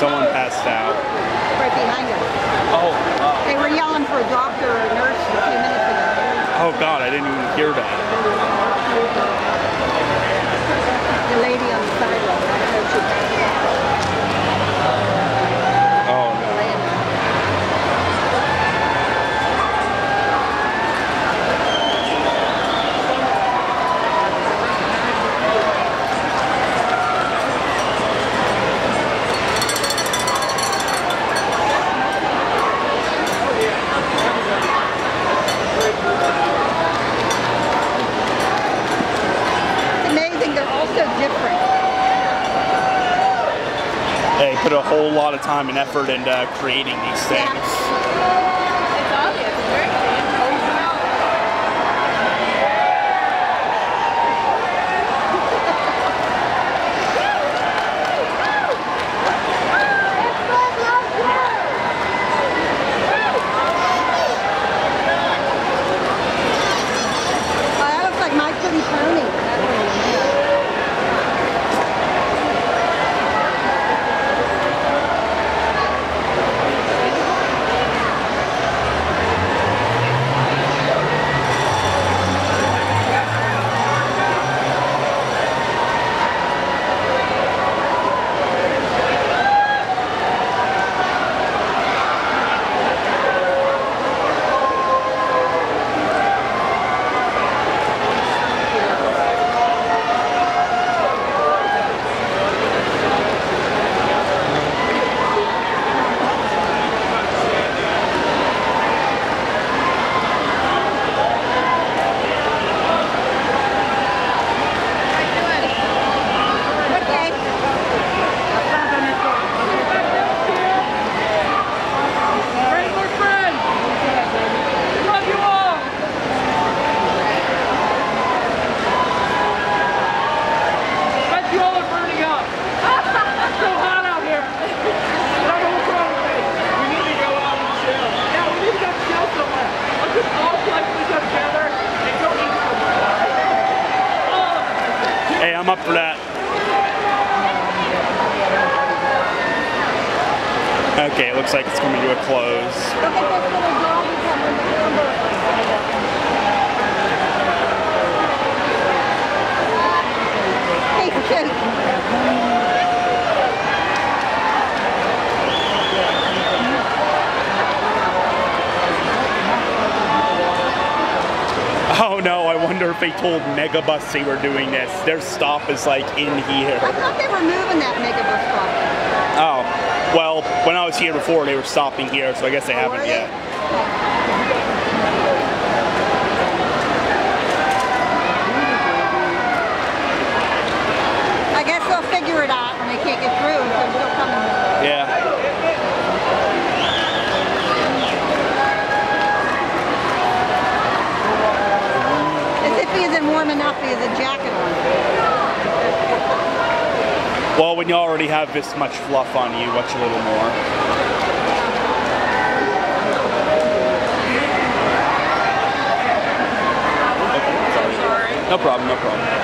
someone passed out. Right behind us. Oh. They were yelling for a doctor or a nurse a few minutes ago. Oh God, I didn't even hear that. The lady on the sidewalk. I don't know if she passed out. Oh no. They put a whole lot of time and effort into creating these things. It's obvious. It's very that looks like My Pretty Pony. Hey, I'm up for that. Okay, it looks like it's coming to a close. Oh no, I wonder if they told Megabus they were doing this. Their stop is like in here. I thought they were moving that Megabus stop. Oh, well, when I was here before they were stopping here, so I guess they haven't yet. I guess they'll figure it out when they can't get through, so they're still coming. Yeah. Warm enough with a jacket on. Well, when you already have this much fluff on you, watch a little more. Okay, sorry. No problem, no problem.